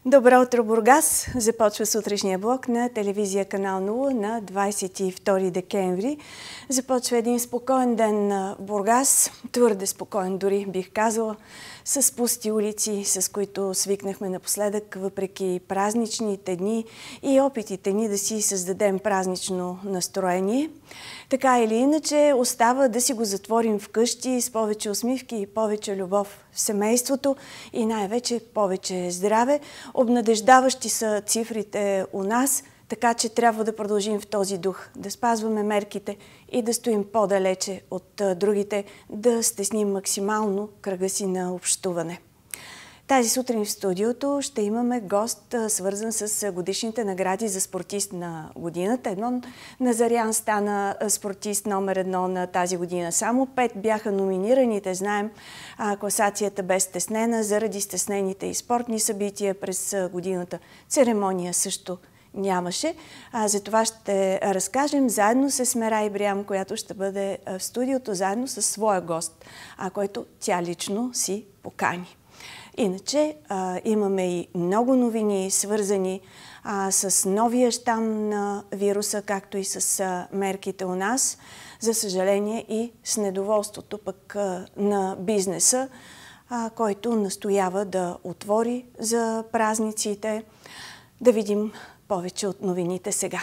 Добро утро, Бургас! Започва сутрешния блок на телевизия Канал 0 на 22 декември. Започва един спокоен ден на Бургас, твърде спокоен дори бих казала, с пусти улици, с които свикнахме напоследък, въпреки празничните дни и опитите ни да си създадем празнично настроение. Така или иначе, остава да си го затворим вкъщи с повече усмивки и повече любов в семейството и най-вече повече здраве. Обнадеждаващи са цифрите у нас, така че трябва да продължим в този дух, да спазваме мерките и да стоим по-далече от другите, да стесним максимално кръга си на общуване. Тази сутрин в студиото ще имаме гост, свързан с годишните награди за спортист на годината. Едмон Назарян стана спортист номер 1 на тази година. Само 5 бяха номинираните. Знаем, класацията бе стеснена заради стеснените и спортни събития през годината. Церемония също нямаше. За това ще разкажем заедно с Мерай Ибрям, която ще бъде в студиото, заедно с своя гост, който тя лично си покани. Иначе имаме и много новини, свързани с новия щам на вируса, както и с мерките у нас. За съжаление и с недоволството пък на бизнеса, който настоява да отвори за празниците. Да видим повече от новините сега.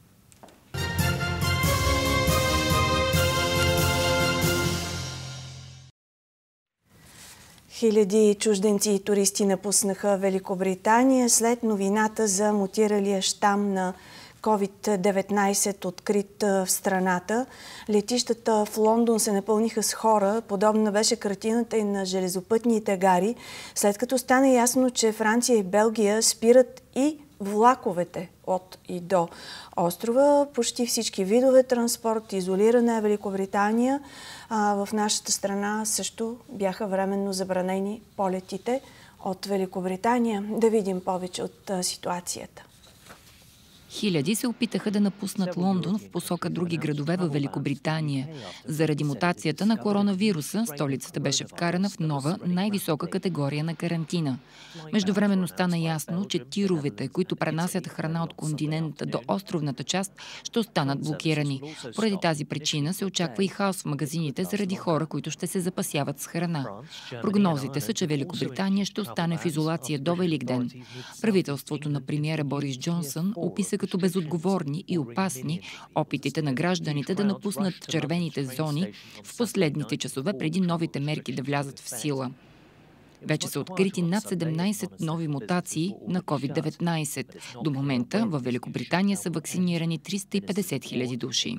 Хиляди чужденци и туристи напуснаха Великобритания след новината за мутиралия щам на COVID-19, открит в страната. Летищата в Лондон се напълниха с хора. Подобна беше картината и на железопътните гари, след като стана ясно, че Франция и Белгия спират и влаковете от и до острова. Почти всички видове транспорт, изолирана е Великобритания. В нашата страна също бяха временно забранени полетите от Великобритания. Да видим повече от ситуацията. Хиляди се опитаха да напуснат Лондон в посока други градове във Великобритания. Заради мутацията на коронавируса, столицата беше вкарана в нова, най-висока категория на карантина. Междувременно стана ясно, че тировете, които пренасят храна от континента до островната част, ще останат блокирани. Поради тази причина се очаква и хаос в магазините заради хора, които ще се запасяват с храна. Прогнозите са, че Великобритания ще остане в изолация до Великден. Правителството на премиера Борис Джонсън описа като безотговорни и опасни опитите на гражданите да напуснат червените зони в последните часове преди новите мерки да влязат в сила. Вече са открити над 17 нови мутации на COVID-19. До момента в Великобритания са вакцинирани 350 хиляди души.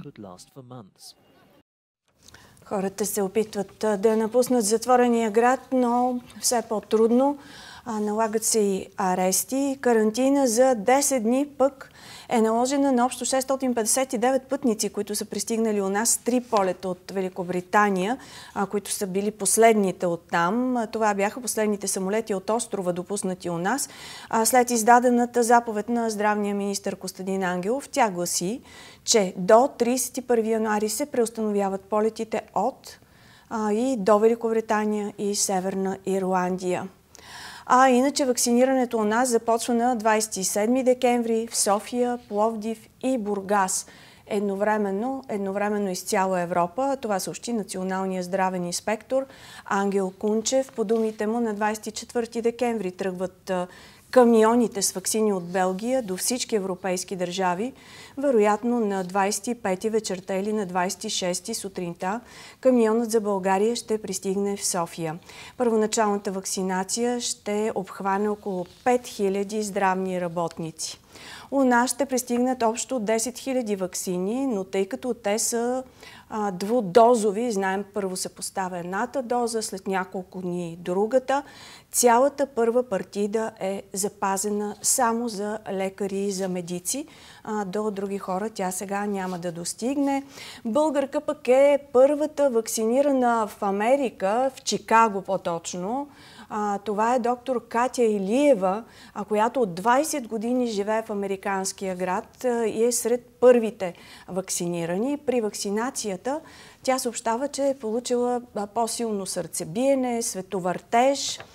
Хората се опитват да напуснат затворения град, но все по-трудно. Налагат се и арести. Карантина за 10 дни пък е наложена на общо 659 пътници, които са пристигнали у нас 3 полета от Великобритания, които са били последните от там. Това бяха последните самолети от острова, допуснати у нас. След издадената заповед на здравния министър Костадин Ангелов, тя гласи, че до 31 януари се преустановяват полетите от и до Великобритания и Северна Ирландия. Иначе вакцинирането у нас започва на 27 декември в София, Пловдив и Бургас. Едновременно из цяла Европа. Това съобщи националният здравен инспектор Ангел Кунчев. По думите му на 24 декември тръгват камионите с ваксини от Белгия до всички европейски държави. Вероятно на 25 вечерта или на 26 сутринта камионът за България ще пристигне в София. Първоначалната вакцинация ще обхване около 5000 здравни работници. У нас ще пристигнат общо 10 000 ваксини, но тъй като те са двудозови, знаем, първо се поставя едната доза, след няколко дни другата, цялата първа партида е запазена само за лекари и за медици. До други хора тя сега няма да достигне. Българка пък е първата вакцинирана в Америка, в Чикаго по-точно. Това е доктор Катя Илиева, която от 20 години живее в американския град и е сред първите вакцинирани. При вакцинацията тя съобщава, че е получила по-силно сърцебиене, световъртеж,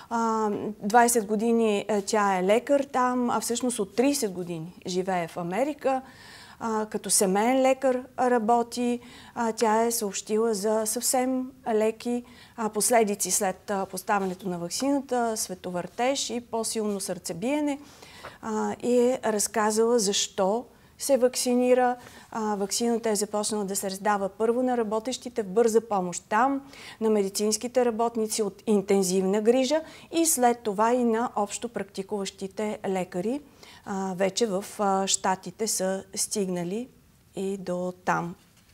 20 години тя е лекар там, а всъщност от 30 години живее в Америка. Като семейен лекар работи. Тя е съобщила за съвсем леки последици след поставянето на ваксината, световъртеж и по-силно сърцебиене. И е разказала защо се вакцинира. Ваксината е започнала да се раздава първо на работещите в бърза помощ там, на медицинските работници от интензивна грижа и след това и на общо практикуващите лекари. Вече в щатите са стигнали и до там.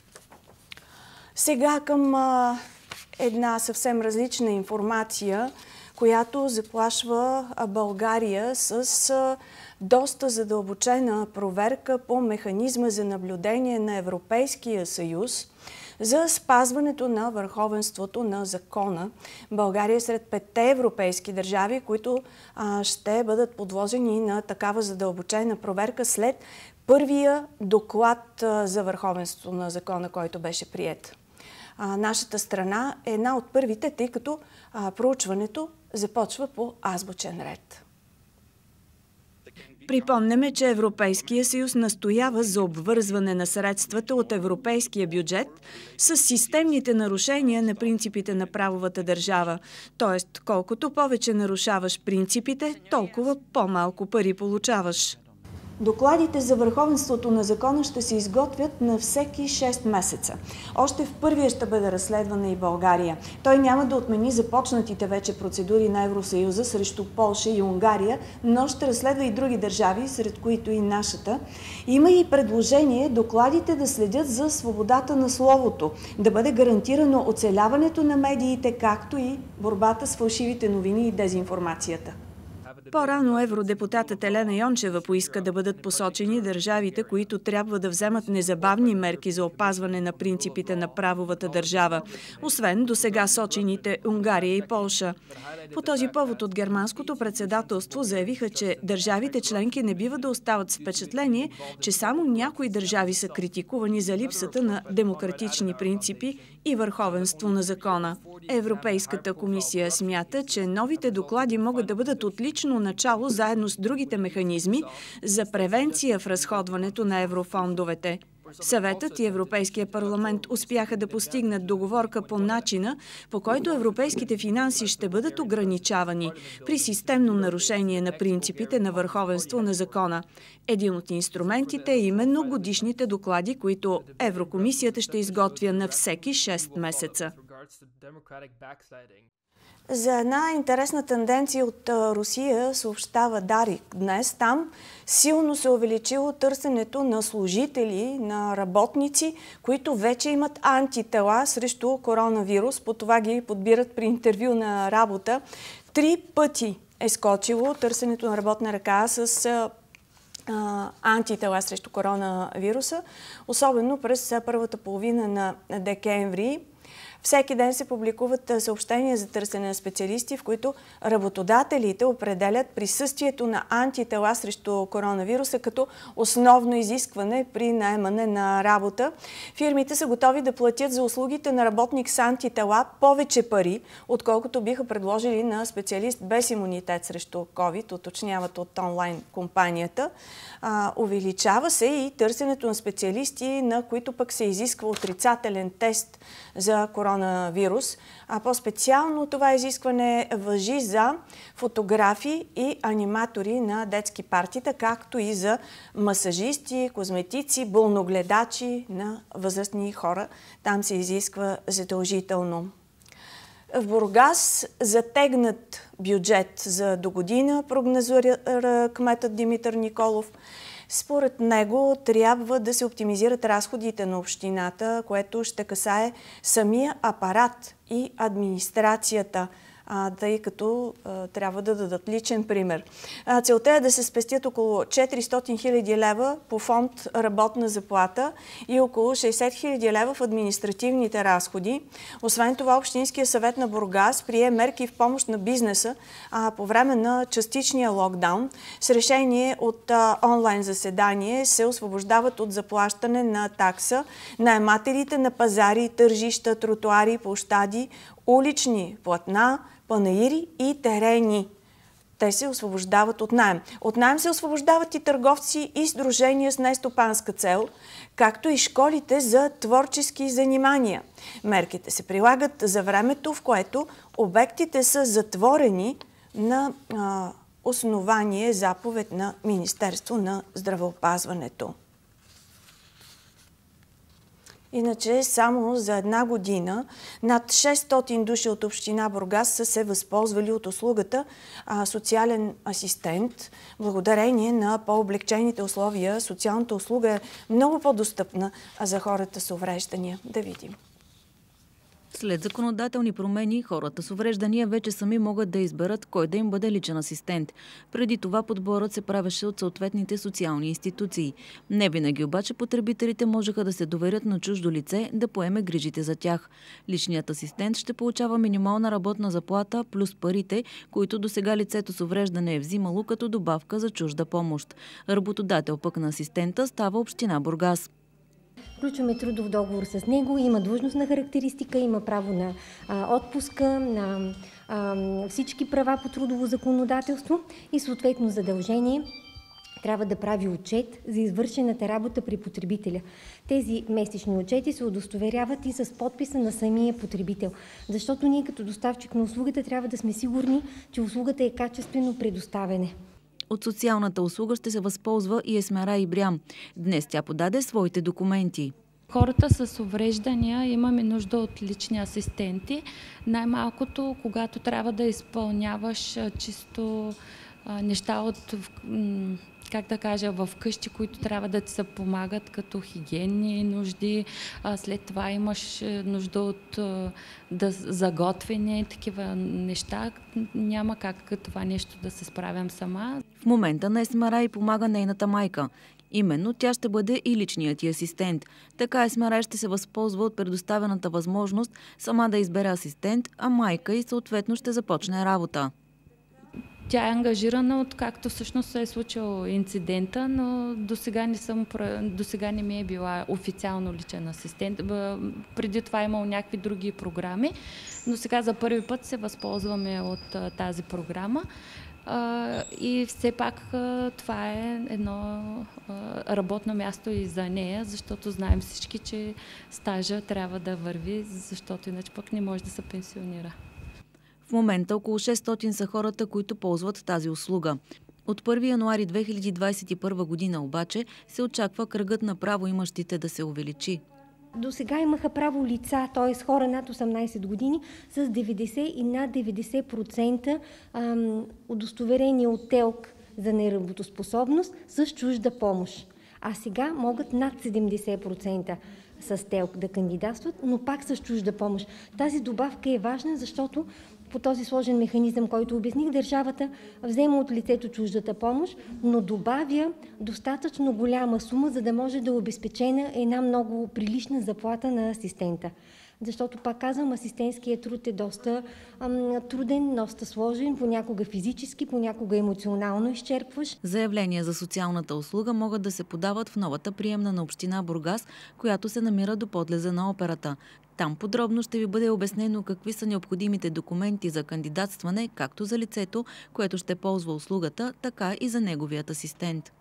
Сега към една съвсем различна информация, която заплашва България с доста задълбочена проверка по механизма за наблюдение на Европейския съюз за спазването на върховенството на закона. България е сред 5 европейски държави, които ще бъдат подложени на такава задълбочена проверка след първия доклад за върховенството на закона, който беше приет. Нашата страна е една от първите, тъй като проучването започва по азбучен ред. Припомняме, че Европейския съюз настоява за обвързване на средствата от европейския бюджет с системните нарушения на принципите на правовата държава. Тоест, колкото повече нарушаваш принципите, толкова по-малко пари получаваш. Докладите за върховенството на закона ще се изготвят на всеки 6 месеца. Още в първия ще бъде разследвана и България. Той няма да отмени започнатите вече процедури на Евросъюза срещу Полша и Унгария, но ще разследва и други държави, сред които и нашата. Има и предложение докладите да следят за свободата на словото, да бъде гарантирано оцеляването на медиите, както и борбата с фалшивите новини и дезинформацията. По-рано евродепутатът Елена Йончева поиска да бъдат посочени държавите, които трябва да вземат незабавни мерки за опазване на принципите на правовата държава, освен досега сочените Унгария и Полша. По този повод от германското председателство заявиха, че държавите членки не бива да остават с впечатление, че само някои държави са критикувани за липсата на демократични принципи и върховенство на закона. Европейската комисия смята, че новите доклади могат да бъдат отлично начало заедно с другите механизми за превенция в разходването на еврофондовете. Съветът и Европейския парламент успяха да постигнат договорка по начина, по който европейските финанси ще бъдат ограничавани при системно нарушение на принципите на върховенство на закона. Един от инструментите е именно годишните доклади, които Еврокомисията ще изготвя на всеки 6 месеца. За една интересна тенденция от Русия съобщава Дарик днес. Там силно се увеличило търсенето на служители, на работници, които вече имат антитела срещу коронавирус. По това ги подбират при интервю на работа. 3 пъти е скочило търсенето на работна ръка с антитела срещу коронавируса, особено през първата половина на декември. Всеки ден се публикуват съобщения за търсене на специалисти, в които работодателите определят присъствието на антитела срещу коронавируса като основно изискване при наемане на работа. Фирмите са готови да платят за услугите на работник с антитела повече пари, отколкото биха предложили на специалист без имунитет срещу COVID, уточняват от онлайн компанията. Увеличава се и търсенето на специалисти, на които пък се изисква отрицателен тест за коронавирус. А по-специално това изискване важи за фотографи и аниматори на детски партита, както и за масажисти, козметици, болногледачи на възрастни хора. Там се изисква задължително. В Бургас затегнат бюджет за догодина, прогнозира кметът Димитър Николов. Според него трябва да се оптимизират разходите на общината, което ще касае самия апарат и администрацията, тъй като трябва да дадат личен пример. Целта е да се спестят около 400 хиляди лева по фонд работна заплата и около 60 хиляди лева в административните разходи. Освен това, Общинския съвет на Бургас прие мерки в помощ на бизнеса по време на частичния локдаун. С решение от онлайн заседание се освобождават от заплащане на такса наемателите на пазари, тържища, тротуари, площади, улични платна, панаири и терени. Те се освобождават от наем. От наем се освобождават и търговци и сдружения с нестопанска цел, както и школите за творчески занимания. Мерките се прилагат за времето, в което обектите са затворени на основание заповед на Министерство на здравеопазването. Иначе само за една година над 600 души от община Бургас са се възползвали от услугата социален асистент. Благодарение на по-облегчените условия, социалната услуга е много по-достъпна за хората с увреждания. Да видим. След законодателни промени, хората с увреждания вече сами могат да изберат кой да им бъде личен асистент. Преди това подборът се правеше от съответните социални институции. Не винаги обаче потребителите можеха да се доверят на чуждо лице да поеме грижите за тях. Личният асистент ще получава минимална работна заплата плюс парите, които досега лицето с увреждане е взимало като добавка за чужда помощ. Работодател пък на асистента става община Бургас. Включваме трудов договор с него, има длъжностна характеристика, има право на отпуска, на всички права по трудово законодателство и съответно задължение трябва да прави отчет за извършената работа при потребителя. Тези месечни отчети се удостоверяват и с подписа на самия потребител, защото ние като доставчик на услугата трябва да сме сигурни, че услугата е качествено предоставена. От социалната услуга ще се възползва и Есмера Ибрям. Днес тя подаде своите документи. Хората с увреждания имаме нужда от лични асистенти. Най-малкото, когато трябва да изпълняваш чисто неща от, как да кажа, в къщи, които трябва да ти се помагат, като хигиенни нужди. След това имаш нужда от заготвяне, такива неща. Няма как това нещо да се справям сама. В момента на Есмера и помага нейната майка. Именно тя ще бъде и личният ти асистент. Така Есмера ще се възползва от предоставената възможност сама да избере асистент, а майка и съответно ще започне работа. Тя е ангажирана, откакто всъщност се е случил инцидента, но досега не ми е била официално личен асистент. Преди това имал някакви други програми, но сега за първи път се възползваме от тази програма. И все пак това е едно работно място и за нея, защото знаем всички, че стажа трябва да върви, защото иначе пък не може да се пенсионира. В момента около 600 са хората, които ползват тази услуга. От 1 януари 2021 година обаче се очаква кръгът на правоимащите да се увеличи. До сега имаха право лица, т.е. хора над 18 години с 90 и над 90% удостоверение от ТЕЛК за неработоспособност с чужда помощ. А сега могат над 70% с ТЕЛК да кандидатстват, но пак с чужда помощ. Тази добавка е важна, защото по този сложен механизъм, който обясних, държавата взема от лицето чуждата помощ, но добавя достатъчно голяма сума, за да може да е обезпечена една много прилична заплата на асистента. Защото, пак казвам, асистентският труд е доста труден, доста сложен, понякога физически, понякога емоционално изчерпващ. Заявления за социалната услуга могат да се подават в новата приемна на община Бургас, която се намира до подлеза на операта. Там подробно ще ви бъде обяснено какви са необходимите документи за кандидатстване, както за лицето, което ще ползва услугата, така и за неговият асистент.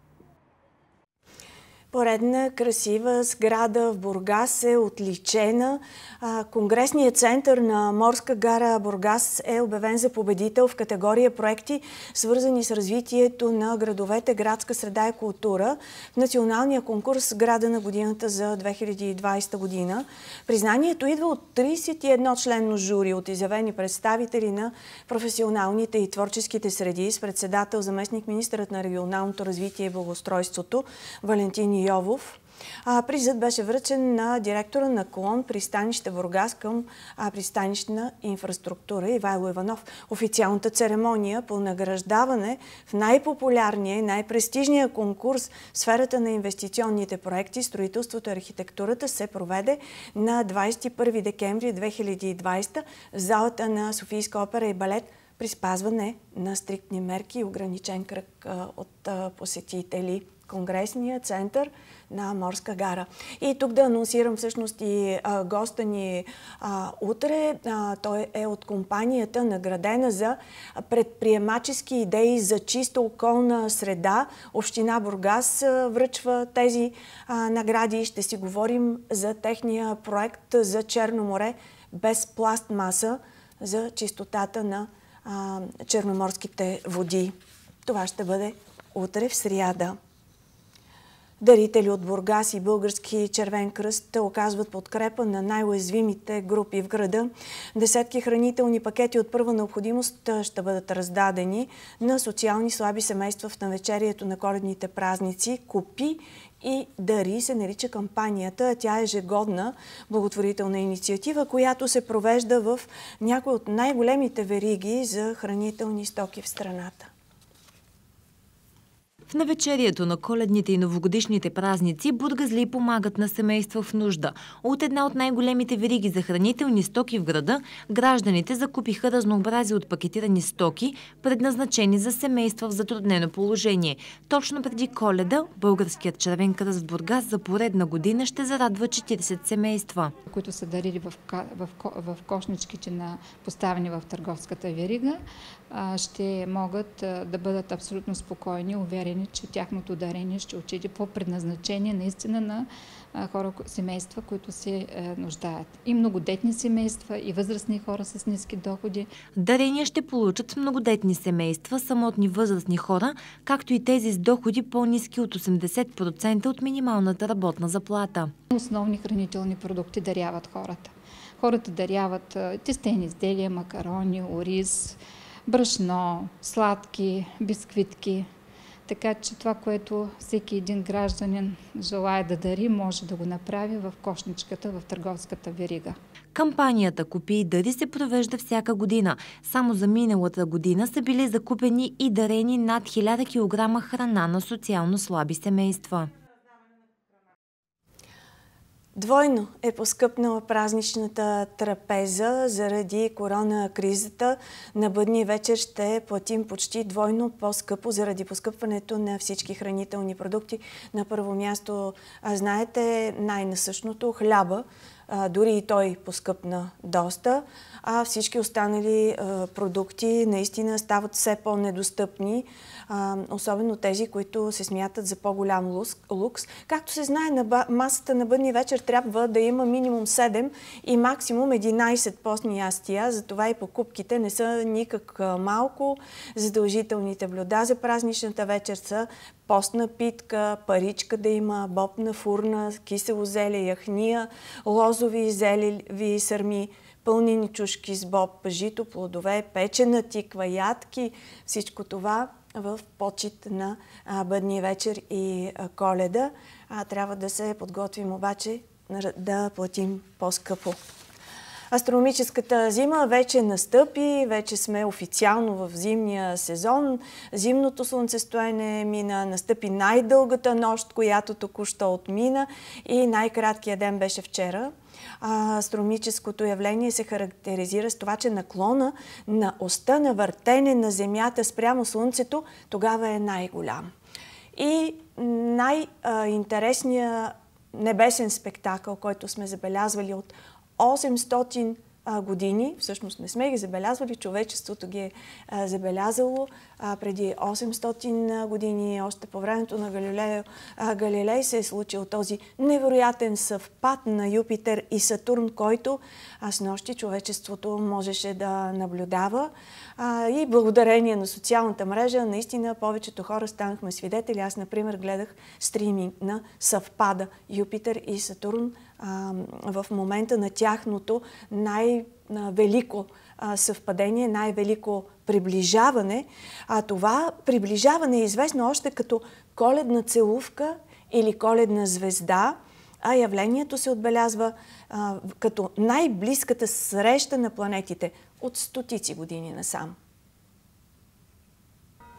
Поредна красива сграда в Бургас е отличена. Конгресният център на морска гара Бургас е обявен за победител в категория проекти, свързани с развитието на градовете, градска среда и култура в националния конкурс Града на годината за 2020 година. Признанието идва от 31 членно жури от изявени представители на професионалните и творческите среди с председател заместник министърът на регионалното развитие и благоустройството Валентин Йовов. Призът беше връчен на директора на клон пристанище Бургас към пристанищна инфраструктура Ивайло Иванов. Официалната церемония по награждаване в най-популярния и най-престижния конкурс в сферата на инвестиционните проекти, строителството и архитектурата се проведе на 21 декември 2020 в залата на Софийска опера и балет при спазване на стриктни мерки и ограничен кръг от посетители, конгресния център на Морска гара. И тук да анонсирам всъщност и госта ни утре. Той е от компанията, наградена за предприемачески идеи за чиста околна среда. Община Бургас връчва тези награди. Ще си говорим за техния проект за Черно море без пластмаса, за чистотата на черноморските води. Това ще бъде утре в сряда. Дарители от Бургас и Български червен кръст оказват подкрепа на най-уязвимите групи в града. Десетки хранителни пакети от първа необходимост ще бъдат раздадени на социални слаби семейства в навечерието на коледните празници. Купи и дари се нарича кампанията. Тя е ежегодна благотворителна инициатива, която се провежда в някои от най-големите вериги за хранителни стоки в страната. В навечерието на коледните и новогодишните празници бургазли помагат на семейства в нужда. От една от най-големите вериги за хранителни стоки в града, гражданите закупиха разнообразие от пакетирани стоки, предназначени за семейства в затруднено положение. Точно преди Коледа, Българският червен кръст в Бургас за поредна година ще зарадва 40 семейства, които са дарили в кошничките поставени в търговската верига, ще могат да бъдат абсолютно спокойни, уверени, че тяхното дарение ще отиде по предназначение наистина на хора, семейства, които се нуждаят. И многодетни семейства, и възрастни хора с ниски доходи. Дарения ще получат многодетни семейства, самотни възрастни хора, както и тези с доходи по-ниски от 80% от минималната работна заплата. Основни хранителни продукти даряват хората. Хората даряват тестени изделия, макарони, ориз, брашно, сладки, бисквитки. Така че това, което всеки един гражданин желае да дари, може да го направи в кошничката, в търговската верига. Кампанията "Купи и дари" се провежда всяка година. Само за миналата година са били закупени и дарени над 1000 кг храна на социално слаби семейства. Двойно е поскъпнала празничната трапеза заради коронакризата. На Бъдни вечер ще платим почти двойно по-скъпо заради поскъпването на всички хранителни продукти. На първо място, знаете, най-насъщното хляба. Дори и той поскъпна доста, а всички останали продукти наистина стават все по-недостъпни, особено тези, които се смятат за по-голям лукс. Както се знае, на масата на Бъдни вечер трябва да има минимум 7 и максимум 11 постни ястия, затова и покупките не са никак малко. Задължителните блюда за празничната вечер са постна питка, паричка да има, бобна фурна, кисело зеле, яхния, лозови зелеви сърми, пълнени чушки с боб, жито, плодове, печена тиква, ядки. Всичко това в почит на Бъдни вечер и Коледа. Трябва да се подготвим обаче да платим по-скъпо. Астрономическата зима вече настъпи, вече сме официално в зимния сезон. Зимното слънцестоене мина, настъпи най-дългата нощ, която току-що отмина, и най-краткият ден беше вчера. Астрономическото явление се характеризира с това, че наклона на оста на въртене на Земята спрямо Слънцето тогава е най-голям. И най-интересният небесен спектакъл, който сме забелязвали от 800 години, всъщност не сме ги забелязвали, човечеството ги е забелязало преди 800 години, още по времето на Галилей се е случил този невероятен съвпад на Юпитер и Сатурн, който снощи човечеството можеше да наблюдава. И благодарение на социалната мрежа, наистина повечето хора станахме свидетели. Аз, например, гледах стриминг на съвпада Юпитер и Сатурн в момента на тяхното най-велико съвпадение, най-велико приближаване. Това приближаване е известно още като коледна целувка или коледна звезда, а явлението се отбелязва като най-близката среща на планетите от стотици години насам.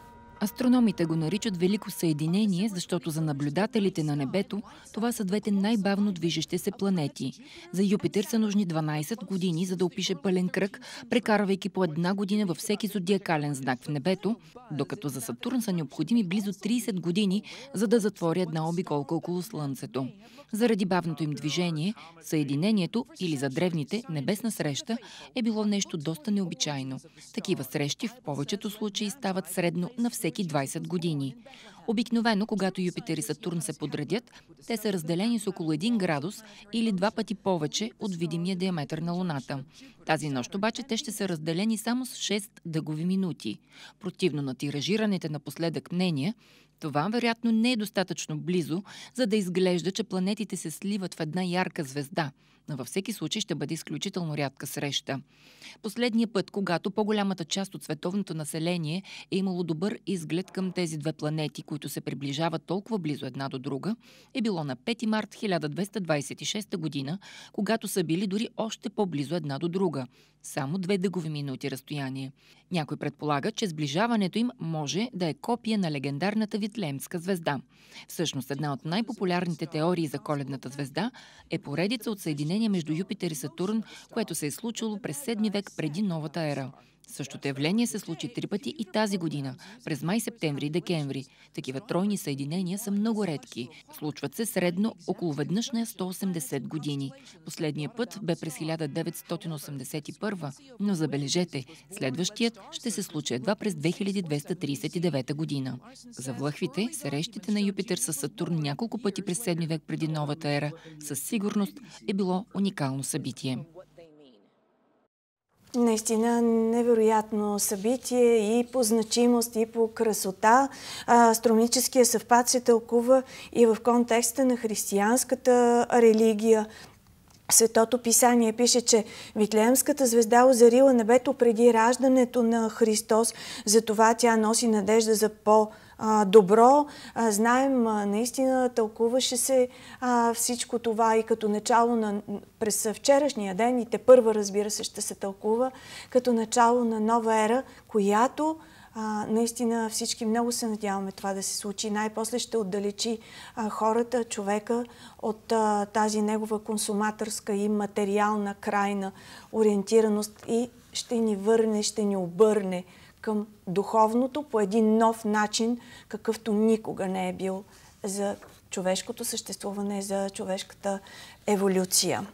Астрономите го наричат Велико съединение, защото за наблюдателите на небето това са двете най-бавно движещи се планети. За Юпитер са нужни 12 години, за да опише пълен кръг, прекарвайки по 1 година във всеки зодиакален знак в небето, докато за Сатурн са необходими близо 30 години, за да затвори една обиколка около Слънцето. Заради бавното им движение, съединението или за древните небесна среща е било нещо доста необичайно. Такива срещи в повечето случаи стават средно на всеки 20 години. Обикновено, когато Юпитер и Сатурн се подредят, те са разделени с около 1 градус или 2 пъти повече от видимия диаметър на Луната. Тази нощ обаче те ще са разделени само с 6 дъгови минути. Противно на тиражираните напоследък мнения, това вероятно не е достатъчно близо, за да изглежда, че планетите се сливат в една ярка звезда, но във всеки случай ще бъде изключително рядка среща. Последния път, когато по-голямата част от световното население е имало добър изглед към тези две планети, които се приближават толкова близо една до друга, е било на 5 март 1226 година, когато са били дори още по-близо една до друга. Само 2 дъгови минути разстояние. Някой предполага, че сближаването им може да е копия на легендарната Витлеемска звезда. Всъщност, една от най-популярните теории за коледната звезда е поредица от съединения между Юпитер и Сатурн, което се е случило през 7 век преди новата ера. Същото явление се случи 3 пъти и тази година, през май, септември и декември. Такива тройни съединения са много редки. Случват се средно около веднъж на 180 години. Последният път бе през 1981, но забележете, следващият ще се случи едва през 2239 година. За влъхвите, срещите на Юпитер с Сатурн няколко пъти през 7 век преди новата ера със сигурност е било уникално събитие. Наистина невероятно събитие и по значимост, и по красота. Астрономическия съвпад се тълкува и в контекста на християнската религия. Светото писание пише, че Витлеемската звезда озарила небето преди раждането на Христос, затова тя носи надежда за по-добро. Знаем, наистина тълкуваше се всичко това и като начало през вчерашния ден и тепърва, разбира се, ще се тълкува като начало на нова ера, която наистина всички много се надяваме това да се случи. Най-после ще отдалечи хората, човека от тази негова консуматорска и материална крайна ориентираност и ще ни върне, ще ни обърне към духовното по един нов начин, какъвто никога не е бил за човешкото съществуване, за човешката еволюция.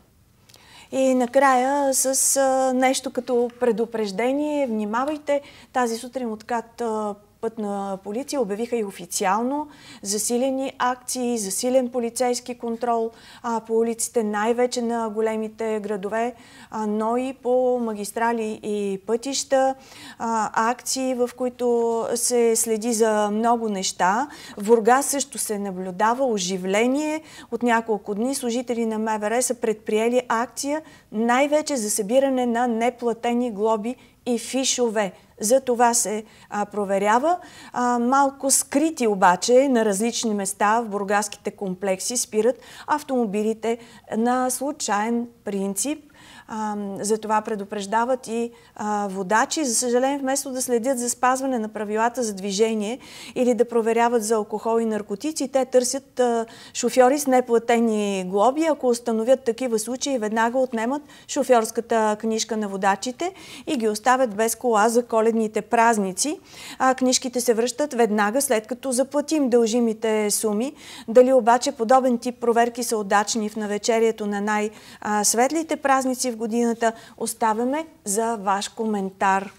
И накрая с нещо като предупреждение, внимавайте, тази сутрин от КАТ Пътна полиция обявиха и официално засилени акции, засилен полицейски контрол по улиците, най-вече на големите градове, но и по магистрали и пътища. Акции, в които се следи за много неща. В Бургас също се наблюдава оживление. От няколко дни служители на МВР са предприели акция най-вече за събиране на неплатени глоби и фишове. За това се проверява. Малко скрити обаче на различни места в бургаските комплекси спират автомобилите на случайен принцип. За това предупреждават и водачи. За съжаление, вместо да следят за спазване на правилата за движение или да проверяват за алкохол и наркотици, те търсят шофьори с неплатени глоби. Ако установят такива случаи, веднага отнемат шофьорската книжка на водачите и ги оставят без кола за коледните празници. Книжките се връщат веднага, след като заплатим дължимите суми. Дали обаче подобен тип проверки са удачни в навечерието на най-светлите празници в годината, оставяме за ваш коментар.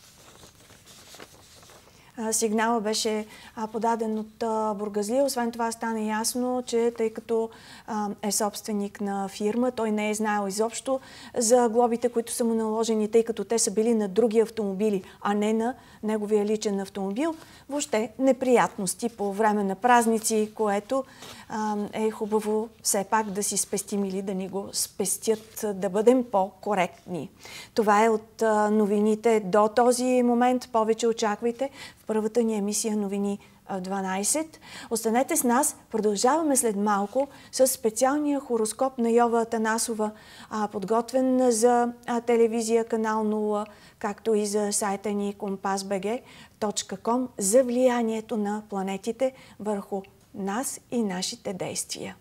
Сигнала беше подаден от бургазлия. Освен това стана ясно, че тъй като е собственик на фирма, той не е знаел изобщо за глобите, които са му наложени, тъй като те са били на други автомобили, а не на неговия личен автомобил. Въобще неприятности по време на празници, което е хубаво все пак да си спестим или да ни го спестят, да бъдем по-коректни. Това е от новините до този момент. Повече очаквайте в първата ни емисия новини в 12. Останете с нас. Продължаваме след малко с специалния хороскоп на Йова Атанасова, подготвен за телевизия Канал 0, както и за сайта ни compassbg.com за влиянието на планетите върху нас и нашите действия.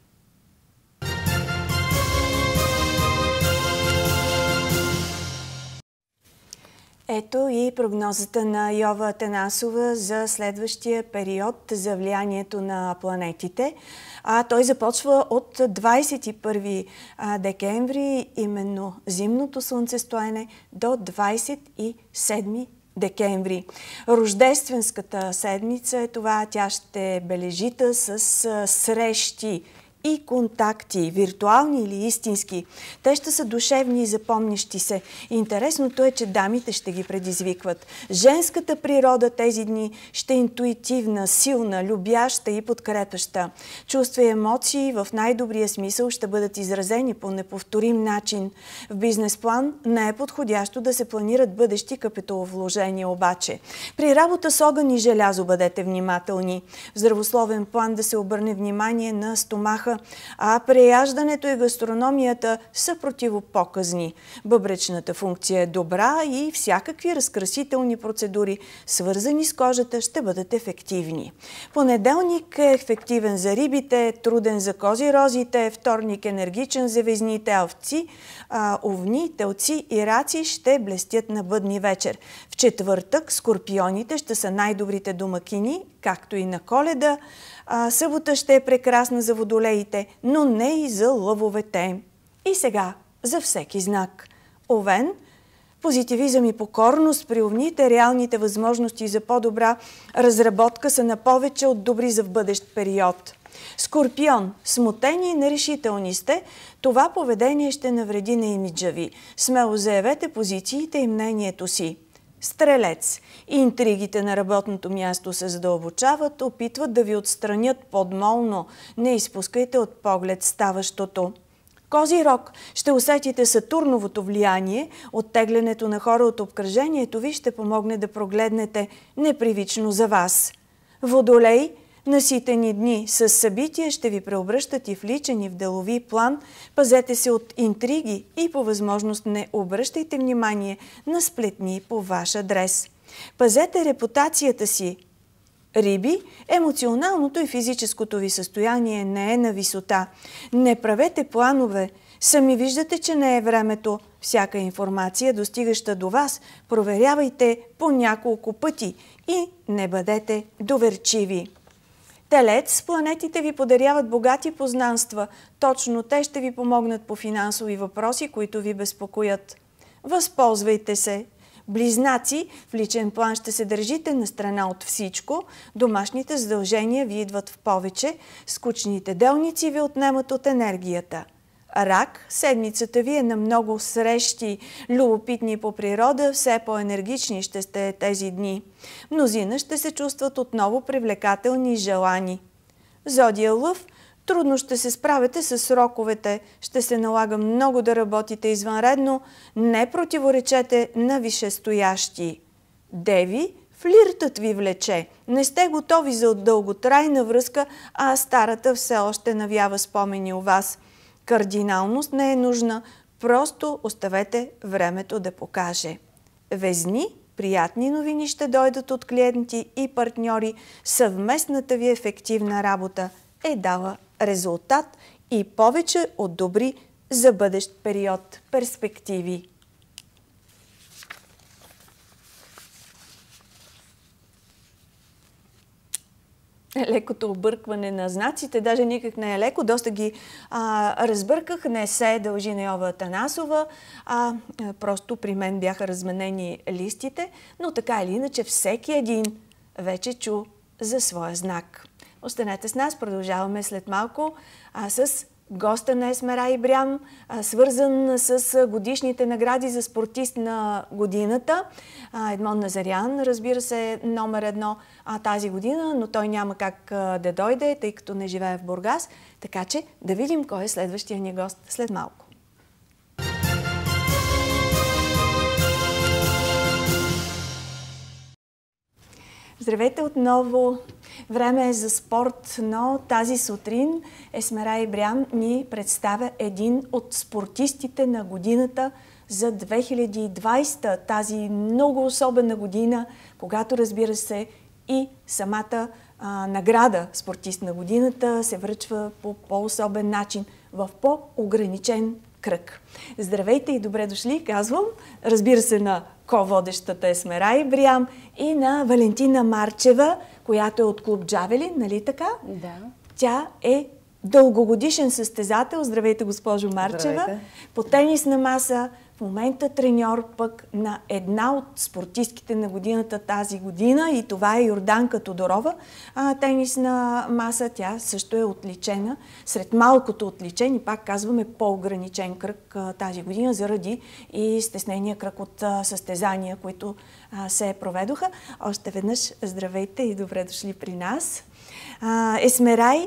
Ето и прогнозата на Йова Атанасова за следващия период за влиянието на планетите. Той започва от 21 декември, именно зимното слънцестоене, до 27 декември. Рождественската седмица е това. Тя ще е бележита с срещи и контакти, виртуални или истински. Те ще са душевни и запомнящи се. Интересното е, че дамите ще ги предизвикват. Женската природа тези дни ще е интуитивна, силна, любяща и подкрепяща. Чувства и емоции в най-добрия смисъл ще бъдат изразени по неповторим начин. В бизнес план не е подходящо да се планират бъдещи капиталовложения обаче. При работа с огън и желязо бъдете внимателни. В здравословен план да се обърне внимание на стомаха, а преяждането и гастрономията са противопоказни. Бъбречната функция е добра и всякакви разкрасителни процедури, свързани с кожата, ще бъдат ефективни. Понеделник е ефективен за рибите, труден за козирозите, вторник енергичен за везните, овци, овни, телци и раци ще блестят на бъдни вечер. В четвъртък скорпионите ще са най-добрите домакини, както и на Коледа. Събота ще е прекрасна за водолеите, но не и за лъвовете. И сега за всеки знак. Овен, позитивизъм и покорност при овните, реалните възможности за по-добра разработка са на повече от добри за в бъдещ период. Скорпион, смутени и нерешителни сте, това поведение ще навреди на имиджа ви. Смело заявете позициите и мнението си. Стрелец, интригите на работното място се задълбочават, опитват да ви отстранят подмолно. Не изпускайте от поглед ставащото. Козирог, ще усетите Сатурновото влияние, оттеглянето на хора от обкръжението ви ще помогне да прогледнете непривично за вас. Водолей, наситени дни с събития ще ви преобръщат и в личен и в делови план. Пазете се от интриги и по възможност не обръщайте внимание на сплетни по ваш адрес. Пазете репутацията си. Риби, емоционалното и физическото ви състояние не е на висота. Не правете планове. Сами виждате, че не е времето. Всяка информация, достигаща до вас, проверявайте по няколко пъти и не бъдете доверчиви. Телец, планетите ви подаряват богати познанства. Точно те ще ви помогнат по финансови въпроси, които ви безпокоят. Възползвайте се. Близнаци, в личен план ще се държите на страна от всичко. Домашните задължения ви идват в повече. Скучните делници ви отнемат от енергията. Рак, седмицата ви е на много срещи, любопитни по природа, все по-енергични ще сте тези дни. Мнозина ще се чувстват отново привлекателни и желани. Зодия Лъв, трудно ще се справите с сроковете, ще се налага много да работите извънредно, не противоречете на висшестоящи. Деви, флиртът ви влече, не сте готови за дълготрайна връзка, а старата все още навява спомени у вас. Кардиналност не е нужна, просто оставете времето да покаже. Везни, приятни новини ще дойдат от клиенти и партньори. Съвместната ви ефективна работа е дала резултат и повече от добри за бъдещ период перспективи. Лекото объркване на знаците, даже никак не е леко, доста ги разбърках, не се дължи на Йова Атанасова, просто при мен бяха разменени листите, но така или иначе всеки един вече чу за своя знак. Останете с нас, продължаваме след малко с госта на Есмера Ибрям, свързан с годишните награди за спортист на годината. Едмон Назарян, разбира се, номер 1 тази година, но той няма как да дойде, тъй като не живее в Бургас. Така че да видим кой е следващия ни гост след малко. Здравейте отново! Време е за спорт, но тази сутрин Есмера Ибрям ни представя един от спортистите на годината за 2020, тази много особена година, когато, разбира се, и самата награда спортист на годината се връчва по по-особен начин, в по-ограничен кръг. Здравейте и добре дошли, казвам, разбира се, на ко-водещата Есмера Ибрям и на Валентина Марчева, която е от клуб Джавелин, нали така? Да. Тя е дългогодишен състезател, здравейте госпожо Марчева, Здравейте. По тенисна маса, в момента треньор пък на една от спортистките на годината тази година и това е Йорданка Тодорова. Тенисна маса, тя също е отличена, сред малкото отличени, пак казваме по-ограничен кръг тази година, заради и стеснения кръг от състезания, които се проведоха. Още веднъж здравейте и добре дошли при нас. Есмерай,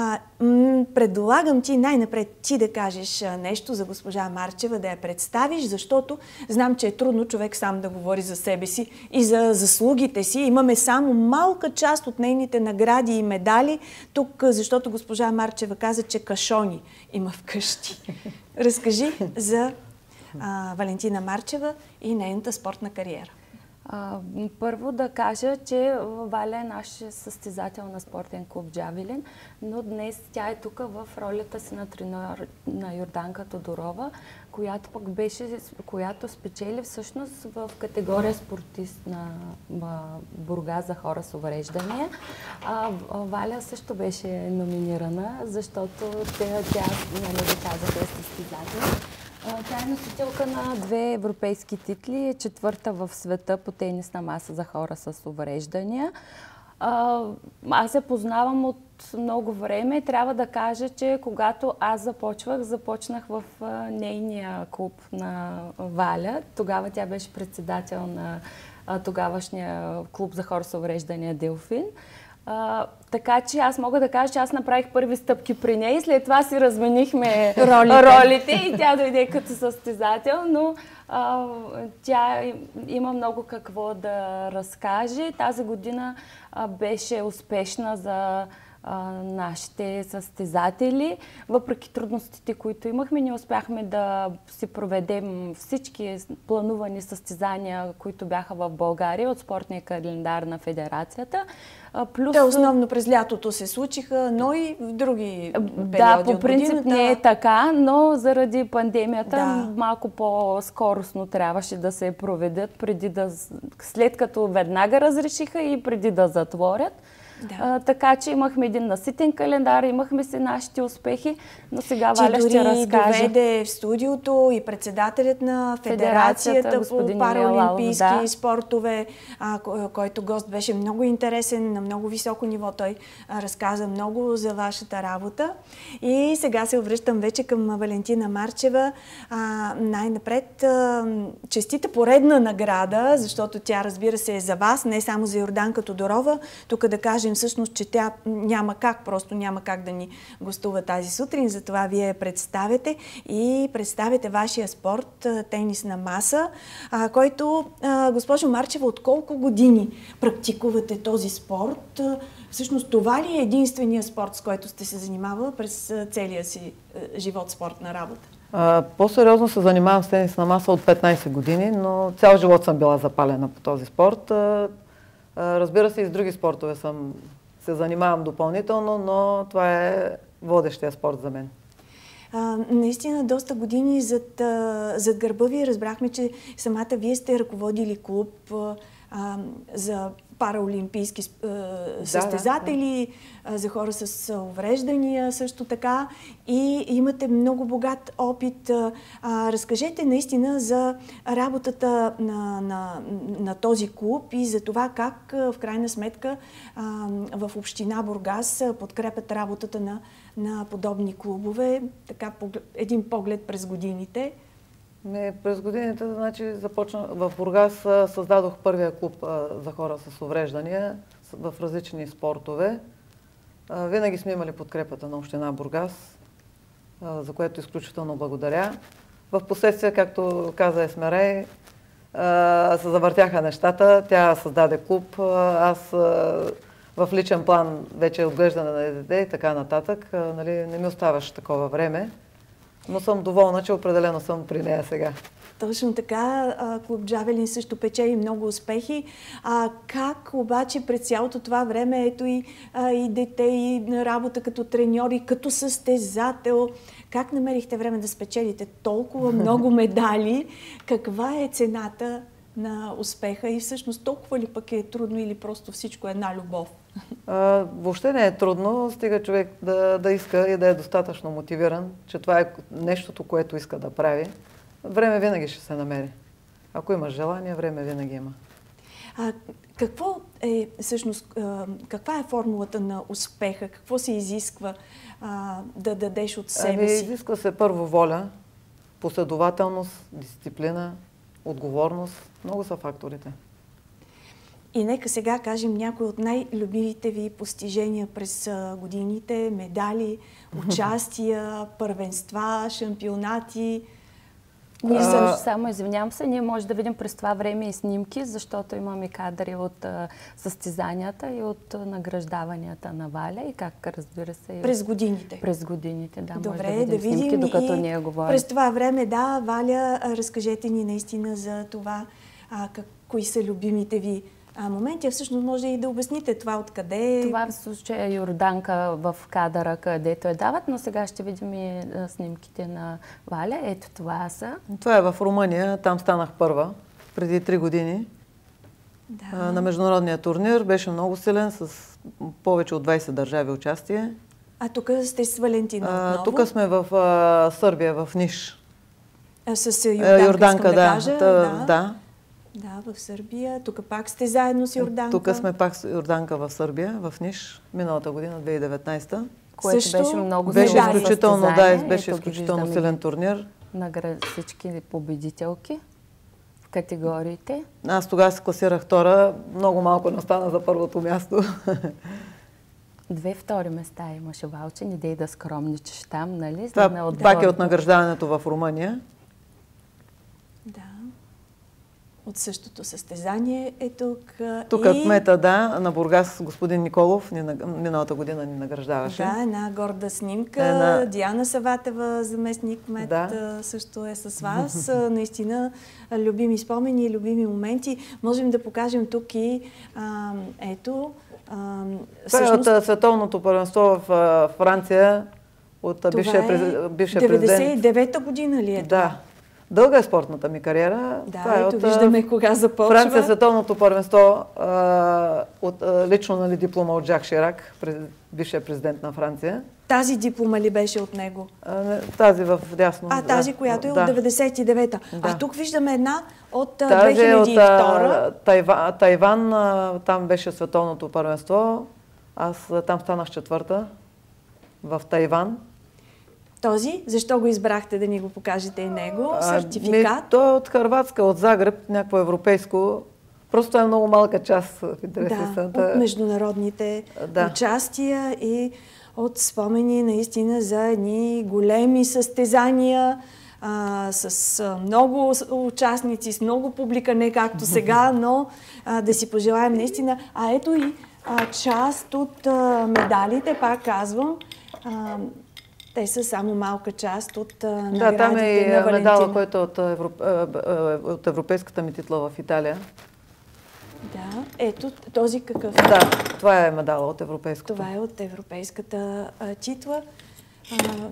предлагам ти най-напред ти да кажеш нещо за госпожа Марчева, да я представиш, защото знам, че е трудно човек сам да говори за себе си и за заслугите си. Имаме само малка част от нейните награди и медали тук, защото госпожа Марчева каза, че кашони има вкъщи. Разкажи за Валентина Марчева и нейната спортна кариера. Първо да кажа, че Валя е наш състезател на спортен клуб Джавелин, но днес тя е тук в ролята си на треньор на Йорданка Тодорова, която спечели всъщност в категория спортист на Бургас за хора с увреждания. Валя също беше номинирана, защото тя не доказаха състезател. Тя е носителка на 2 европейски титли, е 4-та в света по тенисна маса за хора с увреждания. Аз се познавам от много време. Трябва да кажа, че когато аз започнах в нейния клуб на Валя. Тогава тя беше председател на тогавашния клуб за хора с увреждания Делфин. Така че аз мога да кажа, че аз направих първи стъпки при нея и след това си разменихме ролите и тя дойде като състезател, но тя има много какво да разкаже. Тази година беше успешна за нашите състезатели. Въпреки трудностите, които имахме, ние успяхме да си проведем всички планувани състезания, които бяха в България от спортния календар на федерацията. Те основно през лятото се случиха, но и в други периоди. Да, по принцип не е така, но заради пандемията малко по-скоростно трябваше да се проведат, след като веднага разрешиха и преди да затворят. Да. Така че имахме един наситен календар, имахме си нашите успехи, но сега Валя ще разкаже. Доведе в студиото и председателят на Федерацията по параолимпийски спортове, който гост беше много интересен, на много високо ниво. Той разказа много за вашата работа. И сега се обръщам вече към Валентина Марчева. Най-напред честита поредна награда, защото тя, разбира се, е за вас, не само за Йорданка Тодорова. Тук да кажем всъщност, че тя няма как да ни гостува тази сутрин, затова вие представяте и представяте вашия спорт, тенисна маса, който, госпожо Марчева, от колко години практикувате този спорт? Всъщност това ли е единствения спорт, с който сте се занимавала през целия си живот, спортна работа? По-сериозно се занимавам с тенисна маса от 15 години, но цял живот съм била запалена по този спорт. Разбира се, и с други спортове се занимавам допълнително, но това е водещия спорт за мен. Наистина, доста години зад гърба ви разбрахме, че самата вие сте ръководили клуб за параолимпийски състезатели, за хора с увреждания също така. И имате много богат опит. Разкажете наистина за работата на този клуб и за това как в крайна сметка в община Бургас подкрепят работата на подобни клубове. Така един поглед през годините. През годините, значи, в Бургас създадох първия клуб за хора с увреждания в различни спортове. Винаги сме имали подкрепата на община Бургас, за което изключително благодаря. В последствие, както каза Есмерей, се завъртяха нещата. Тя създаде клуб. Аз в личен план вече отглеждане на дете и така нататък. Нали, не ми оставаш такова време. Но съм доволна, че определено съм при нея сега. Точно така. Клуб Джавелин също печели много успехи. Как обаче през цялото това време, ето и дете, и работа като треньор, и като състезател, как намерихте време да спечелите толкова много медали? Каква е цената на успеха и всъщност толкова ли пък е трудно или просто всичко е една любов? Въобще не е трудно, стига човек да иска и да е достатъчно мотивиран, че това е нещото, което иска да прави. Време винаги ще се намери. Ако имаш желание, време винаги има. Какво е всъщност, каква е формулата на успеха? Какво се изисква да дадеш от себе си? Изисква се първо воля, последователност, дисциплина, отговорност. Много са факторите. И нека сега кажем някои от най-любимите ви постижения през годините, медали, участия, първенства, шампионати. Ние също, само извинявам се, ние може да видим през това време и снимки, защото имаме кадри от състезанията и от награждаванията на Валя и как, разбира се... През годините. През годините, да. Добре, може да видим снимки, докато ние говорим. През това време, да, Валя, разкажете ни наистина за това, кои са любимите ви моменти. Всъщност може и да обясните това откъде. Това в случая е Йорданка в кадъра, където дават, но сега ще видим и снимките на Валя. Ето това са. Това е в Румъния, там станах първа, преди 3 години. Да. На международния турнир беше много силен, с повече от 20 държави участие. Тук сте с Валентина отново? Тук сме в Сърбия, в Ниш. С Йорданка, да кажа. Да. Да, в Сърбия. Тук пак сте заедно с Йорданка. Тук сме пак с Йорданка в Сърбия, в Ниш, миналата година, 2019. Което също беше много беше изключително, беше изключително силен турнир. Всички победителки в категориите. Аз тогава се класирах втора, много малко не остана за първото място. 2 втори места имаше, Валче, не дей да скромничиш там, нали? Това пак е от награждаването в Румъния. Да. От същото състезание е тук. Тук кмета, на Бургас, господин Николов, миналата година ни награждаваше. Да, една горда снимка. Диана Саватева, заместник кмет, също е с вас. Наистина, любими спомени и любими моменти. Можем да покажем тук и ето. Това е от световното първенство в Франция, от бившия президент. 99-та година ли е това? Да. Дълга е спортната ми кариера. Да, ето виждаме кога започва. Франция световното първенство, лично диплома от Жак Ширак, бившия президент на Франция. Тази диплома ли беше от него? Тази в дясно. Тази, която е от 99-та. Да. Тук виждаме една от 2002. Тази е от Тайван, там беше световното първенство. Аз там станах 4-та в Тайван. Този? Защо го избрахте да ни го покажете и него? Сертификат? Той е от Хърватска, от Загреб, някакво европейско. Просто е много малка част в интерес на истината. От международните участия и от спомени наистина за едни големи състезания с много участници, с много публика, не както сега, но да си пожелаем наистина. Ето и част от медалите, пак казвам, те са само малка част от наградите на Валентина. Там е и медала, който е от европейската ми титла в Италия. Да, ето този какъв? Да, това е медала от европейската. Това е от европейската титла.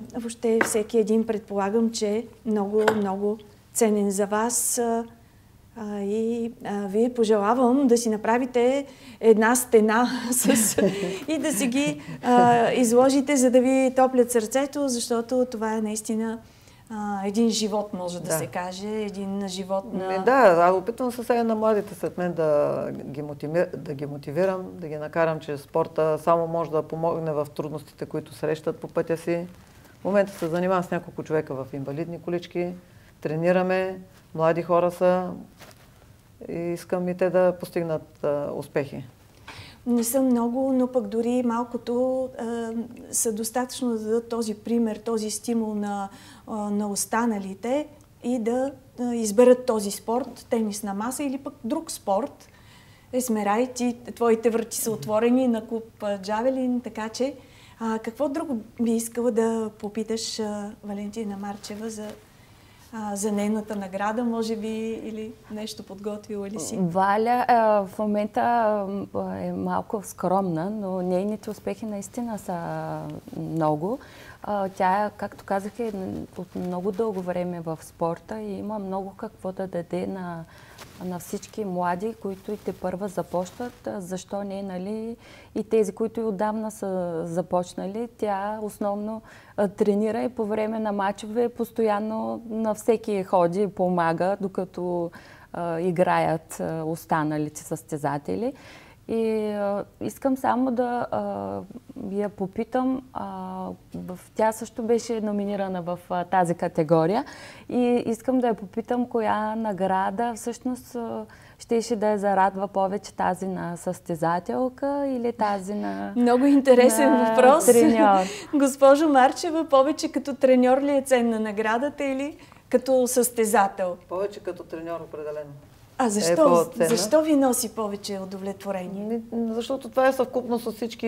Въобще всеки един, предполагам, че много, много ценен за вас. Вие пожелавам да си направите една стена и да си ги изложите, за да ви топлят сърцето, защото това е наистина един живот, може да се каже. Един живот на... Да, аз опитвам се сега на младите след мен да ги мотивирам, да ги накарам, че спорта само може да помогне в трудностите, които срещат по пътя си. В момента се занимавам с няколко човека в инвалидни колички, тренираме, млади хора са и искам и те да постигнат успехи. Не са много, но пък дори малкото са достатъчно да дадат този пример, този стимул на останалите и да изберат този спорт, тенис на маса или пък друг спорт. Есмерай, твоите врати са отворени на клуб Джавелин, така че какво друго би искала да попиташ Валентина Марчева за нейната награда, може би, или нещо подготвила ли си? Валя в момента е малко скромна, но нейните успехи наистина са много. Тя, както казах, е от много дълго време в спорта и има много какво да даде на всички млади, които и тепърва започват. Защо не, нали? И тези, които и отдавна са започнали. Тя основно тренира и по време на мачове постоянно на всеки ходи и помага, докато играят останалите състезатели. И искам само да я попитам, тя също беше номинирана в тази категория и искам да я попитам коя награда всъщност щеше да я зарадва повече, тази на състезателка или тази на Много интересен въпрос. Треньор. Госпожо Марчева, повече като треньор ли е ценна наградата или като състезател? Повече като треньор определено. А защо? Защо ви носи повече удовлетворение? Защото това е съвкупност от всички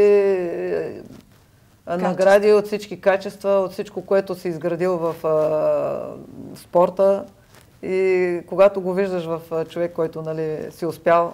награди, от всички качества, от всичко, което си изградил в спорта. И когато го виждаш в човек, който си успял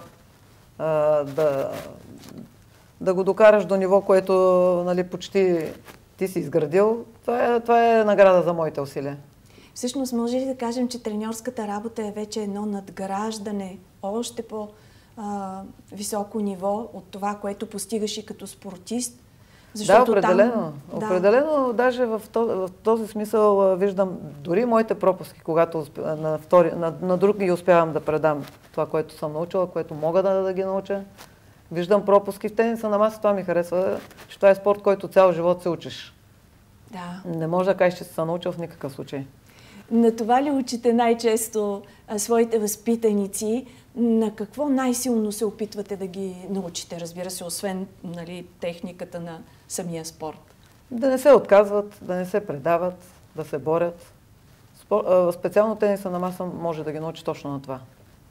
да го докараш до ниво, което почти ти си изградил, това е награда за моите усилия. Всъщност, може ли да кажем, че треньорската работа е вече едно надграждане, още по-високо ниво от това, което постигаш и като спортист? Защото определено. Определено, даже в този смисъл виждам дори моите пропуски, когато на други успявам да предам това, което съм научила, което мога да ги науча. Виждам пропуски в тениса на маса, това ми харесва, че това е спорт, който цял живот се учиш. Да. Не може да кажеш, че си се научил в никакъв случай. На това ли учите най-често своите възпитаници? На какво най-силно се опитвате да ги научите? Разбира се, освен техниката на самия спорт. Да не се отказват, да не се предават, да се борят. Специално тениса на маса може да ги научи точно на това.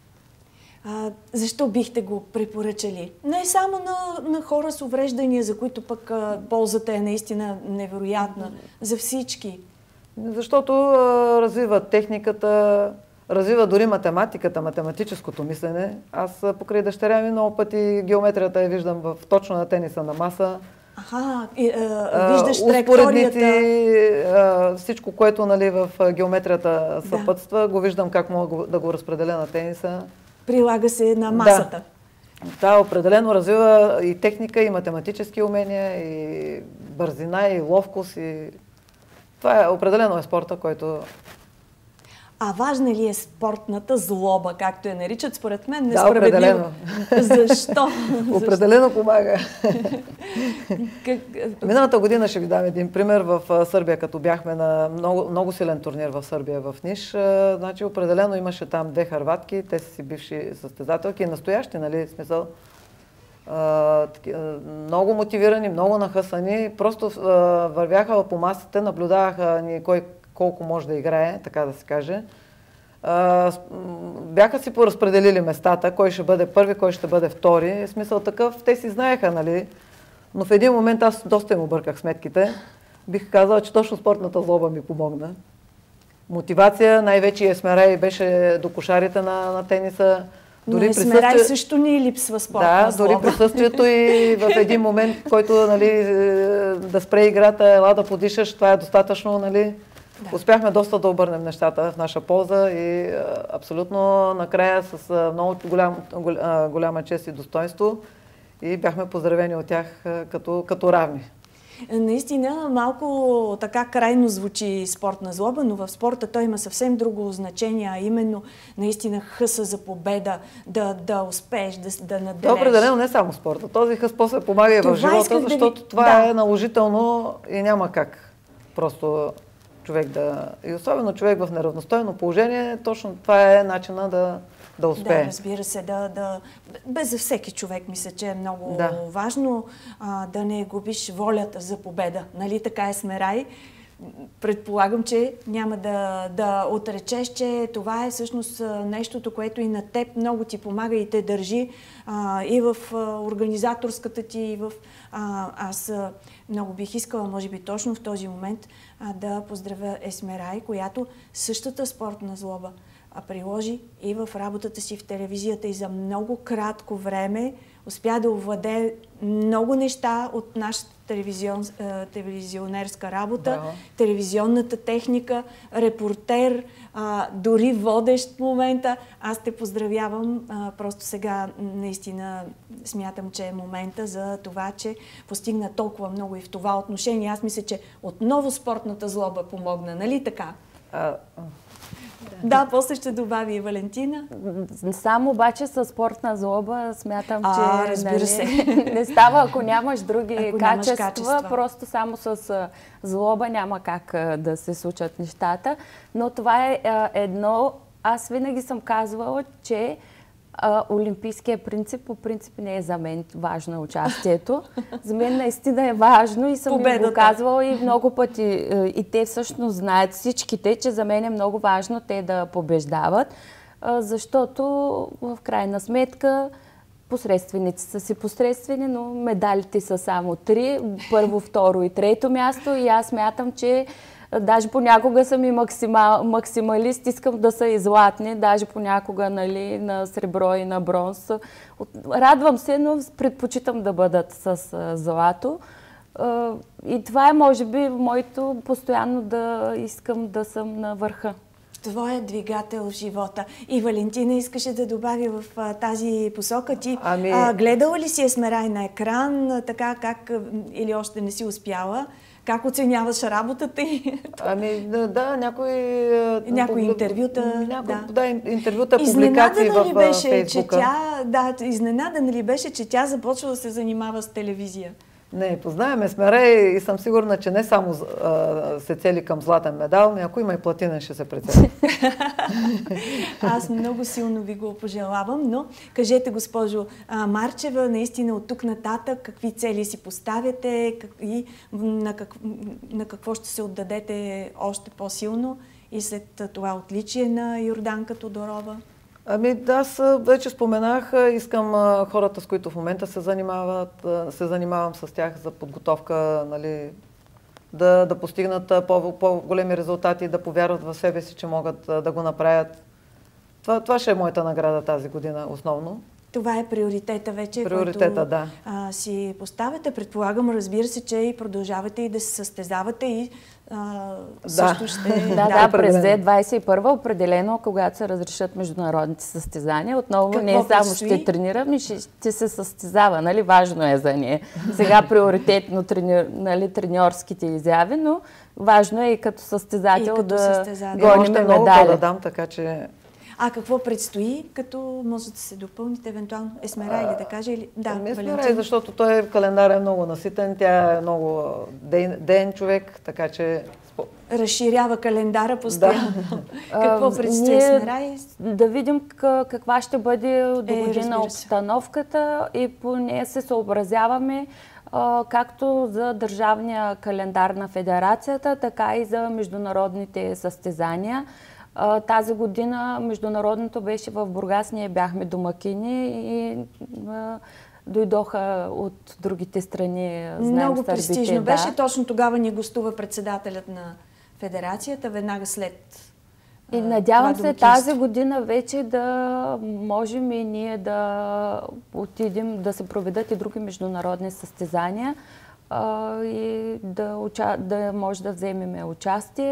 Защо бихте го препоръчали? Не само на хора с увреждания, за които пък ползата е наистина невероятна. За всички. Защото развива техниката, развива дори математиката, математическото мислене. Аз покрай дъщеря ми много пъти геометрията я виждам точно на тениса на маса. Виждаш траекторията. Всичко, което в геометрията съпътства, го виждам как мога да го разпределя на тениса. Прилага се на масата. Да, определено развива и техника, и математически умения, и бързина, и ловкост. Това определено е спорта, който... А важна ли е спортната злоба, както я наричат? Според мен несправедливо. Да, определено. Защо? Определено помага. Миналата година ще ви дам един пример в Сърбия, като бяхме на много силен турнир в Сърбия, в Ниш. Значи определено имаше там 2 хърватки, те са си бивши състезателки, настоящи, смисъл. Много мотивирани, много нахъсани, просто вървяха по масите, наблюдаваха ни кой колко може да играе, така да се каже. Бяха си поразпределили местата, кой ще бъде първи, кой ще бъде втори. Смисъл такъв, те си знаеха, но в един момент аз доста им обърках сметките. Бих казала, че точно спортната злоба ми помогна. Мотивация, най-вече Есмерай беше до кошарите на тениса. Но Есмерай също ни липсва спортна злоба. Дори присъствието и в един момент, който да спре играта, ела да подишаш, това е достатъчно, успяхме доста да обърнем нещата в наша полза и абсолютно накрая с много голяма чест и достоинство и бяхме поздравени от тях като равни. Наистина, малко така крайно звучи спортна злоба, но в спорта той има съвсем друго значение, а именно наистина хъса за победа, да успееш, да наделеш. Да, определено не само спорта. Този хъс после помага и в живота, защото това е наложително и няма как просто човек и особено човек в неравностойно положение, точно това е начина да успее. Да, разбира се, без за всеки човек мисля, че е много важно да не губиш волята за победа. Нали така е, Смерай? Предполагам, че няма да отречеш, че това е всъщност нещото, което и на теб много ти помага и те държи и в организаторската ти, аз много бих искала, може би точно в този момент, да поздравя Есмерай, която същата спортна злоба приложи и в работата си в телевизията и за много кратко време успя да овладее много неща от нашата телевизионерска работа, телевизионната техника, репортер, дори водещ в момента. Аз те поздравявам. Просто сега наистина смятам, че е момента за това, че постигна толкова много и в това отношение. Аз мисля, че отново спортната злоба помогна. Нали така? Да, после ще добави и Валентина. Само обаче с спортна злоба смятам, че разбира се. Не става, ако нямаш други качества. Просто само с злоба няма как да се случат нещата. Но това е едно. Аз винаги съм казвала, че олимпийския принцип по принцип не е за мен важно участието. За мен наистина е важно и съм им го казвала и много пъти. И те всъщност знаят всичките, че за мен е много важно те да побеждават, защото в крайна сметка посредственици са си посредствени, но медалите са само 3. Първо, второ и трето място и аз смятам, че даже понякога съм и максималист, искам да са и златни, даже понякога на сребро и на бронз. Радвам се, но предпочитам да бъдат с злато. И това е, може би, моето постоянно да искам да съм на върха. Твоя двигател в живота. И Валентина искаше да добави в тази посока. Ти гледала ли си Есмерай на екран, така как, или още не си успяла? Как оценяваш работата й? Някои интервюта. Интервюта, публикации в Фейсбука. Изненадана ли беше, че тя започва да се занимава с телевизия? Не, познаваме Есмерай и съм сигурна, че не само се цели към златен медал, но ако има и платинен, ще се прецели. Аз много силно ви го пожелавам, но кажете, госпожо Марчева, наистина от тук нататък какви цели си поставяте и на какво ще се отдадете още по-силно и след това отличие на Йорданка Тодорова? Аз вече споменах, искам хората, с които в момента се занимавам с тях за подготовка, нали, да постигнат по-големи резултати, да повярват в себе си, че могат да го направят. Това ще е моята награда тази година основно. Това е приоритета вече, който си поставяте. Предполагам, разбира се, че и продължавате и да се състезавате и също ще... през 2021 определено, когато се разрешат международните състезания, отново не само ще тренирам, и ще се състезава, нали? Важно е за нея. Сега приоритетно треньорските изяви, но важно е и като състезател да гоним медали. Да дам, така че... какво предстои, като може да се допълните евентуално? Есмерай ли да каже? Или... Есмерай, защото той календар е много наситен, тя е много ден човек, така че... Разширява календара постоянно. Какво предстои, Есмерай? Да видим каква ще бъде до година обстановката и по нея се съобразяваме както за държавния календар на федерацията, така и за международните състезания. Тази година международното беше в Бургас, ние бяхме домакини и дойдоха от другите страни. Много престижно беше. Точно тогава ни гостува председателят на федерацията, веднага след и надявам се тази година вече да можем и ние да отидем, да се проведат и други международни състезания и да може да вземем участие.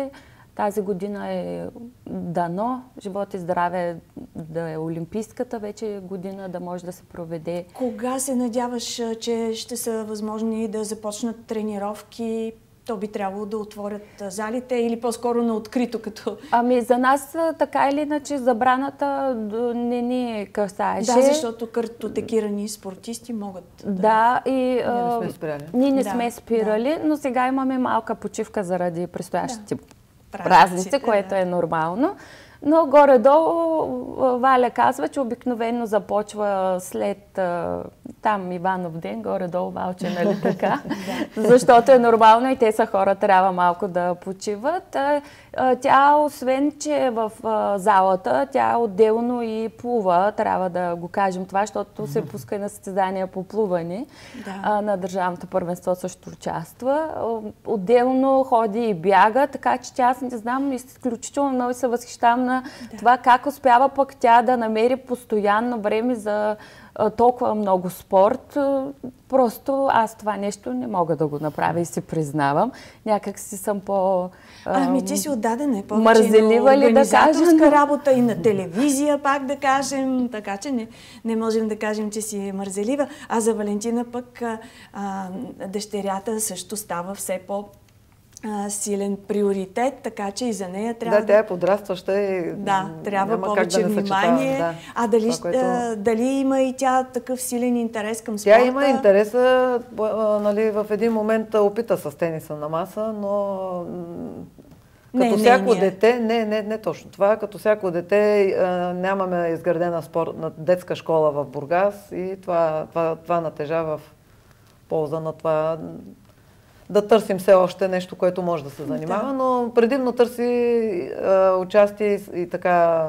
Тази година е дано, живот и здраве да е олимпийската вече година, да може да се проведе. Кога се надяваш, че ще са възможни да започнат тренировки? То би трябвало да отворят залите или по-скоро на открито като... За нас така или иначе забраната не ни касаеше. Да, защото картотекирани спортисти могат да... Да, и ние не сме спирали, но сега имаме малка почивка заради предстоящите празници, което е нормално. Но горе-долу Валя казва, че обикновено започва след там Иванов ден, горе-долу Валче, нали така? Защото е нормално и те са хора, трябва малко да почиват. Тя, освен че е в залата, тя отделно и плува, трябва да го кажем това, защото се пуска и на състезания по плуване. На държавното първенство също участва. Отделно ходи и бяга, така че тя, аз не знам, изключително много се възхищавам на това как успява пък тя да намери постоянно време за толкова много спорт. Просто аз това нещо не мога да го направя и се признавам. Някак си съм по... ти си отдадена повече мързелива на организаторска работа и на телевизия, пак да кажем. Така че не можем да кажем, че си мързелива. А за Валентина пък дъщерята също става все силен приоритет, така че и за нея трябва да... тя е подрастваща и трябва повече внимание. Дали има и тя такъв силен интерес към спорта? Тя има интереса, нали, в един момент опита с тениса на маса, но като всяко дете, не точно това, като всяко дете нямаме изградена детска школа в Бургас и това натежава в полза на това да търсим все още нещо, което може да се занимава, но предимно търси участие и така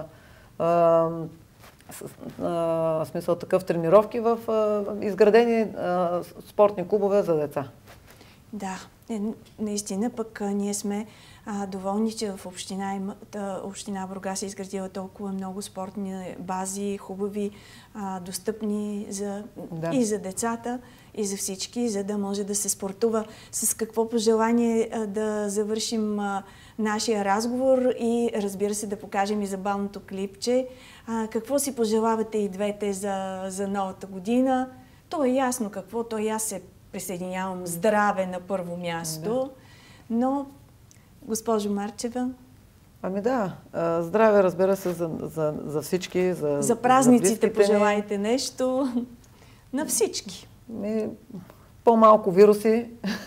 смисъл такъв тренировки в изградени спортни клубове за деца. Да, наистина пък ние сме доволни, че в община Бургас е изградила толкова много спортни бази, хубави, достъпни и за децата, и за всички, за да може да се спортува. С какво пожелание да завършим нашия разговор и, разбира се, да покажем и забавното клипче. Какво си пожелавате и двете за новата година? То е ясно какво, то и аз се присъединявам. Здраве на първо място, но госпожо Марчева? Здраве, разбира се, за всички. За празниците пожелайте нещо на всички. По-малко вируси,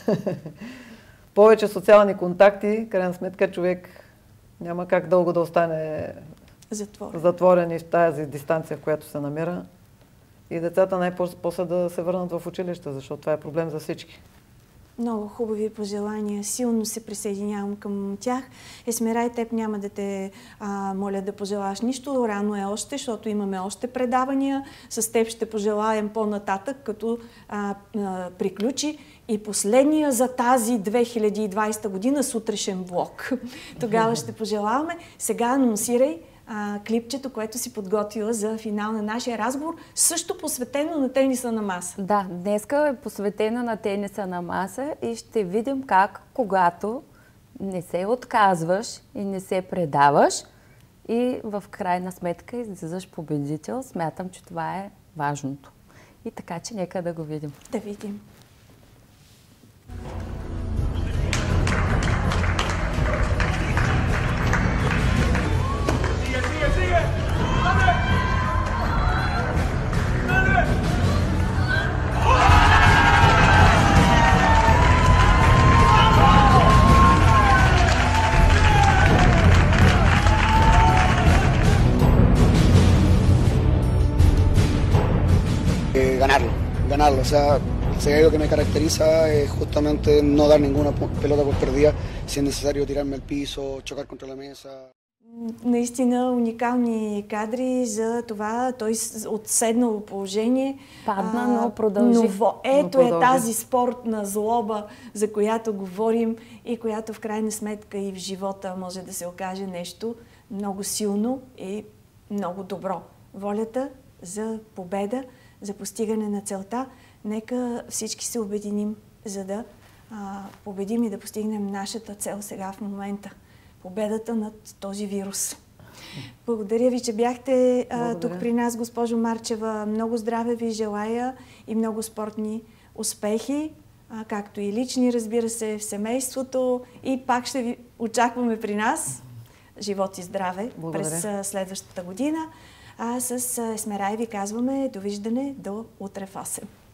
повече социални контакти. Крайна сметка човек няма как дълго да остане затворен в тази дистанция, в която се намира. И децата най-после да се върнат в училище, защото това е проблем за всички. Много хубави пожелания. Силно се присъединявам към тях. Есмерай, теб няма да те моля да пожелаш нищо. Рано е още, защото имаме още предавания. С теб ще пожелаем по-нататък, като приключи и последния за тази 2020 година сутрешен влог. Тогава ще пожелаваме. Сега анонсирай клипчето, което си подготвила за финал на нашия разговор, също посветено на тениса на маса. Да, днеска е посветено на тениса на маса и ще видим как, когато не се отказваш и не се предаваш и в крайна сметка излизаш победител, смятам, че това е важното. И така, че нека да го видим. Да видим. Ganarlo. O sea, si hay algo que me caracteriza es justamente no dar ninguna pelota por perdida, si es necesario tirarme al piso, chocar contra la mesa. Наистина уникални кадри за това. Той от седнало положение падна, но продължи. Ето е тази спортна злоба, за която говорим и която в крайна сметка и в живота може да се окаже нещо много силно и много добро. Волята за победа, за постигане на целта. Нека всички се обединим, за да победим и да постигнем нашата цел сега в момента. победата над този вирус. Благодаря ви, че бяхте тук при нас, госпожо Марчева. Много здраве ви желая и много спортни успехи, както и лични, разбира се, в семейството. И пак ще ви очакваме при нас. Живот и здраве през следващата година. А с Есмерай ви казваме довиждане до утре в 8.